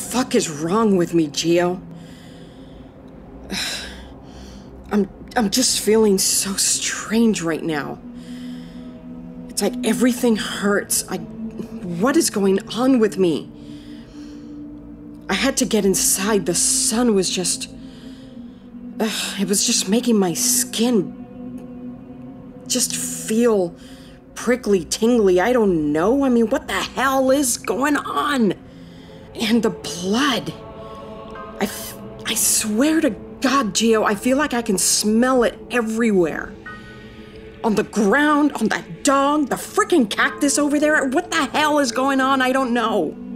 fuck is wrong with me, Gio? I'm just feeling so strange right now. It's like everything hurts. What is going on with me? I had to get inside. The sun was just... it was just making my skin just feel prickly, tingly. I don't know. I mean, what the hell is going on? And the blood. I swear to God, Gio, I feel like I can smell it everywhere. On the ground, on that dog, the freaking cactus over there. What the hell is going on? I don't know.